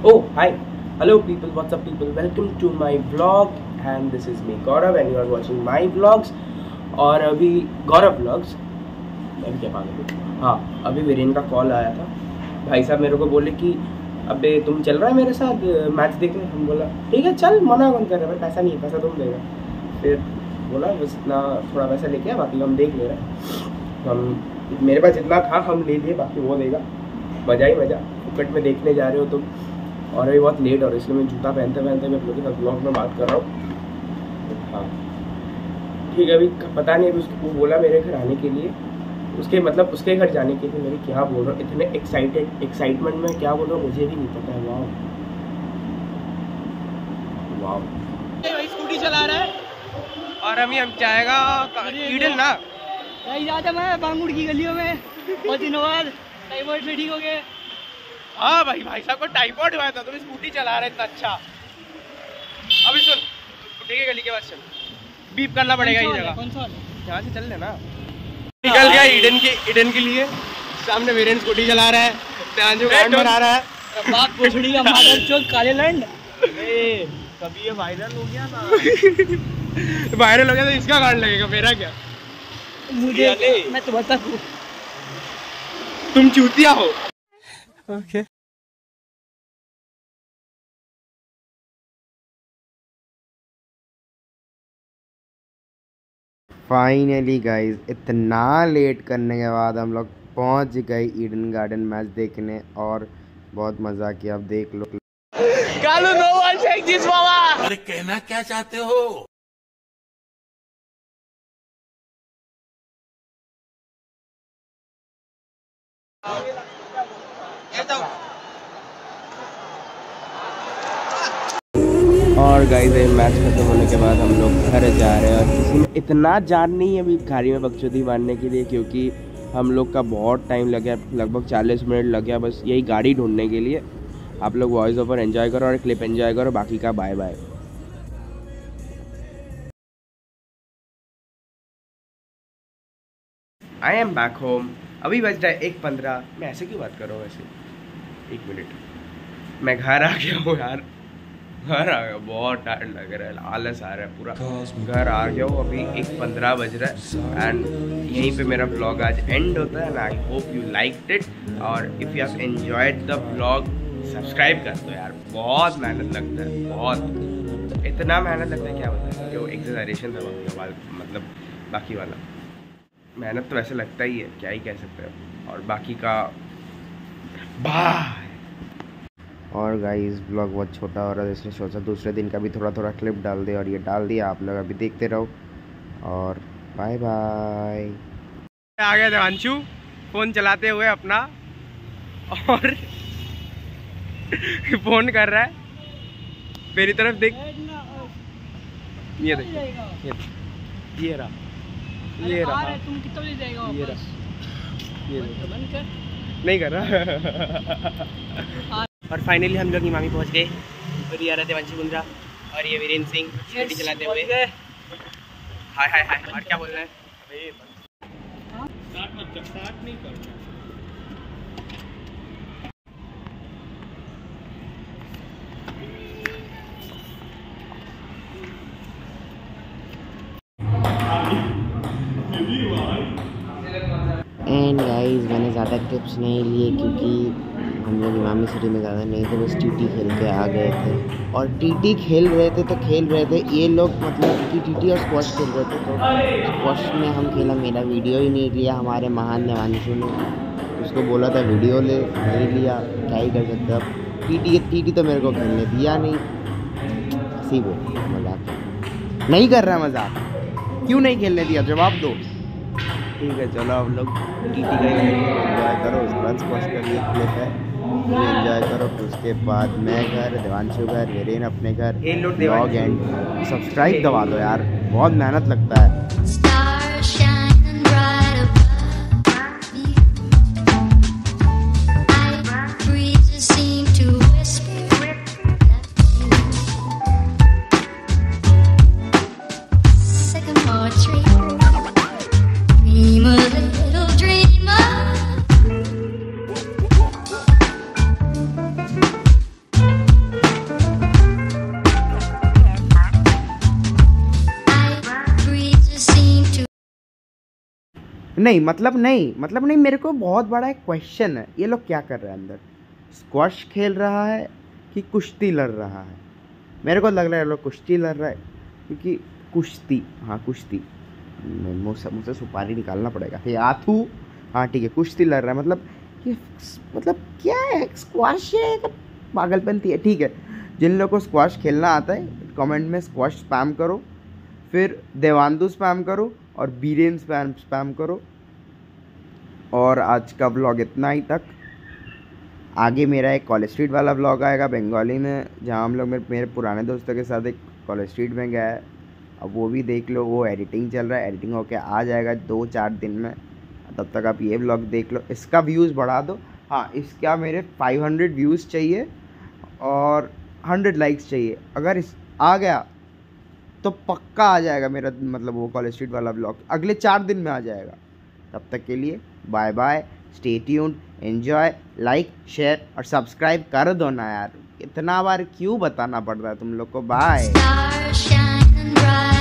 Oh, hi. Hello people, what's up people? Welcome to my vlog and this is me Gaurav and you are watching my vlogs. और अभी गौरव vlogs मैं क्या पागल हूँ। हाँ, अभी वीरेन का कॉल आया था। भाई साहब मेरे को बोले कि अबे तुम चल रहा है मेरे साथ मैच देखने। हम बोला ठीक है चल, मना कौन कर रहा है, पैसा नहीं है, पैसा तुम देगा। फिर बोला बस इतना थोड़ा पैसा लेके आ, बाकी हम देख ले रहे हैं। हम मेरे पास जितना था हम ले लिए, बाकी वो देगा। मज़ा ही मज़ा, फुकट में देखने जा रहे हो तुम। और अभी बहुत लेट हो रहा है इसलिए मैं जूता पहनते पहनते मैं अपने साथ ब्लॉग में बात कर रहा हूँ। हाँ ठीक है, अभी पता नहीं अभी उसको बोला मेरे घर आने के लिए, उसके घर जाने के लिए। मेरे क्या बोल रहा हूँ, इतने एक्साइटमेंट में क्या बोल रहा हूँ मुझे भी नहीं पता है। वाह वाह, स्कूटी चला रहा है और अभी हम जाएगा ईडन ना। जाता मैं बांगुड़ की गलियों में बहुत दिनों बाद टाइफाइड से ठीक हो गए। हाँ भाई साहब को टाइफाइड हुआ था, तुम स्कूटी चला रहे इतना अच्छा। अभी सुन, स्कूटी की गली के पास चल, बीप करना पड़ेगा ये जगह। कौन सा यहाँ से चल लेना। निकल गया ईडन के लिए। सामने वीरेन स्कूटी चला रहा है, ध्यान गार्ड बना रहा है। बाग पोछड़ी का मादर चौक काले लैंड। कभी ये वायरल हो गया ना वायरल हो गया तो इसका गार्ड लगेगा, मेरा क्या। मुझे मैं तो बता दूं तुम चूतिया हो। ओके फाइनली गाइज इतना लेट करने के बाद हम लोग पहुंच गए ईडन गार्डन मैच देखने और बहुत मज़ा किया। अब देख लो कालू नो वन फेक दिस मामा। अरे कहना क्या चाहते हो? और गाइस मैच खत्म होने के बाद हम लोग घर जा रहे हैं और किसी में इतना जान नहीं है अभी गाड़ी में बकचोदी मारने के लिए, क्योंकि हम लोग का बहुत टाइम लग गया, लगभग 40 मिनट लग गया बस यही गाड़ी ढूंढने के लिए। आप लोग वॉइस ओवर एंजॉय करो और क्लिप एंजॉय करो, बाकी का bye bye. I am back home. अभी बज रहा है 1:15। मैं ऐसे क्यों बात कर रहा हूँ वैसे? 1 मिनट, मैं घर आ गया हूँ यार, घर आ गया। बहुत टायर्ड लग रहा है, आलस आ रहा है पूरा। घर आ गया हूँ, अभी 1:15 बज रहा है एंड यहीं पे मेरा ब्लॉग आज एंड होता है। And I hope you liked it और if you have enjoyed the blog subscribe कर दो यार। बहुत मेहनत लगता है, बहुत इतना मेहनत लगता है क्या बताए। जो एक्सरसाइजेशन था मतलब बाकी वाला मेहनत तो वैसे लगता ही है, क्या ही कह सकते हैं। और बाकी का बाय। और गाइस ब्लॉग बहुत छोटा हो रहा है इसलिए सोचा दूसरे दिन का भी थोड़ा थोड़ा क्लिप डाल दे और ये डाल दिया। आप लोग अभी देखते रहो और बाय बाय। आ गया देवांशु फोन चलाते हुए अपना और फोन कर रहा है। मेरी तरफ देख, ये देख, ये रहा तुम कितना बजे जाएगा वापस? ये बंद कर। नहीं कर रहा। और फाइनली हम लोग इमामी पहुंच गए और ये आ रहा देवांशु कुंद्रा और ये वीरेन सिंह स्कूटी चलाते हुए। हाय हाय हाय। और क्या बोल रहे हैं? स्टार्ट नहीं करना। एंड गाइस मैंने ज़्यादा टिप्स नहीं लिए क्योंकि हम लोग इमामी सिटी में ज़्यादा नहीं थे, बस टीटी खेल के आ गए थे। और टीटी खेल रहे थे तो खेल रहे थे ये लोग, मतलब कि टीटी और स्क्वॉश खेल रहे थे तो स्क्वॉश में हम खेला। मेरा वीडियो ही नहीं लिया हमारे महान देवांशु ने, उसको बोला था वीडियो ले, नहीं लिया, क्या ही कर सकते। अब टीटी तो मेरे को खेलने दिया नहीं। सी वो मजाक नहीं कर रहा, मजाक क्यों नहीं खेलने दिया, जवाब दो। ठीक है चलो हम लोग टीटी का एंजॉय करो, उसके बाद स्क्वॉश का भी क्लिप है, एंजॉय करो। फिर उसके बाद मैं घर, देवांशु घर, वीरेन अपने घर। ब्लॉग एंड सब्सक्राइब दबा दो यार, बहुत मेहनत लगता है। नहीं मतलब नहीं, मेरे को बहुत बड़ा एक क्वेश्चन है, ये लोग क्या कर रहे हैं अंदर? स्क्वॉश खेल रहा है कि कुश्ती लड़ रहा है? मेरे को लग रहा है ये लोग कुश्ती लड़ रहा है, क्योंकि कुश्ती, हाँ कुश्ती, मुझसे सुपारी निकालना पड़ेगा। ये आथू, हाँ ठीक है, कुश्ती लड़ रहा है, मतलब ये मतलब क्या है? स्क्वॉश है, पागलपंती है। ठीक है, जिन लोगों को स्क्वॉश खेलना आता है कमेंट में स्क्वॉश स्पैम करो, फिर देवांदु स्पैम करो और बीरेन स्पैम करो। और आज का व्लॉग इतना ही तक। आगे मेरा एक कॉलेज स्ट्रीट वाला व्लॉग आएगा बंगाली में, जहाँ हम लोग मेरे पुराने दोस्तों के साथ एक कॉलेज स्ट्रीट में गया है। अब वो भी देख लो, वो एडिटिंग चल रहा है, एडिटिंग होके आ जाएगा 2-4 दिन में। तब तक आप ये व्लॉग देख लो, इसका व्यूज़ बढ़ा दो। हाँ, इसका मेरे 500 व्यूज़ चाहिए और 100 लाइक्स चाहिए। अगर इस आ गया तो पक्का आ जाएगा मेरा, मतलब वो कॉलेज स्ट्रीट वाला व्लॉग अगले 4 दिन में आ जाएगा। तब तक के लिए bye bye, stay tuned, enjoy, like share और सब्सक्राइब कर दो ना यार, इतना बार क्यों बताना पड़ रहा है तुम लोग को। बाय।